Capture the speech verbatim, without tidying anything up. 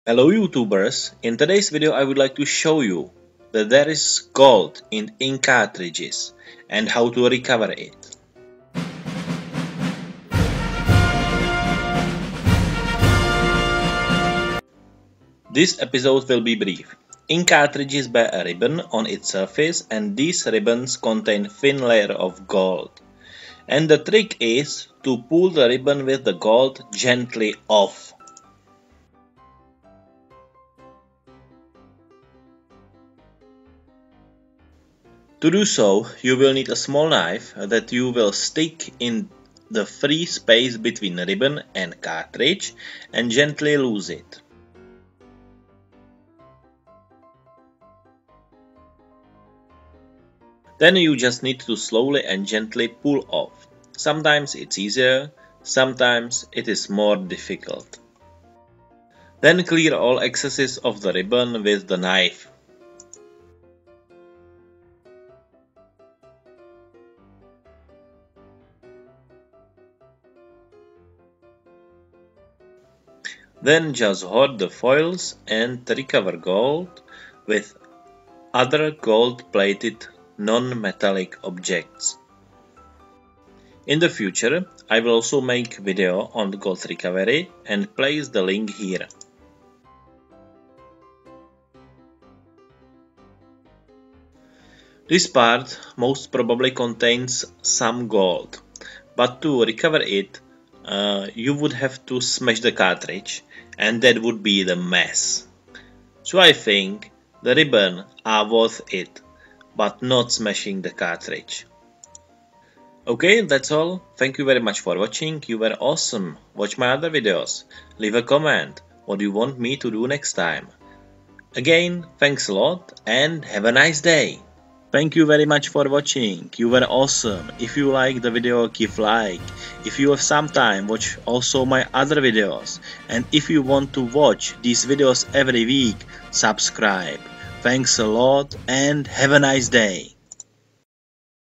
Hello YouTubers, in today's video I would like to show you that there is gold in ink cartridges and how to recover it. This episode will be brief. Ink cartridges bear a ribbon on its surface and these ribbons contain thin layer of gold. And the trick is to pull the ribbon with the gold gently off. To do so, you will need a small knife that you will stick in the free space between ribbon and cartridge and gently loose it. Then you just need to slowly and gently pull off. Sometimes it's easier, sometimes it is more difficult. Then clear all excesses of the ribbon with the knife. Then just hoard the foils and recover gold with other gold-plated non-metallic objects. In the future, I will also make video on gold recovery and place the link here. This part most probably contains some gold, but to recover it, uh, you would have to smash the cartridge, and that would be the mess. So I think the ribbon are worth it, but not smashing the cartridge. Okay, that's all. Thank you very much for watching. You were awesome. Watch my other videos. Leave a comment what you want me to do next time. Again, thanks a lot and have a nice day. Thank you very much for watching. You were awesome. If you like the video, give like. If you have some time, watch also my other videos. And if you want to watch these videos every week, subscribe. Thanks a lot and have a nice day.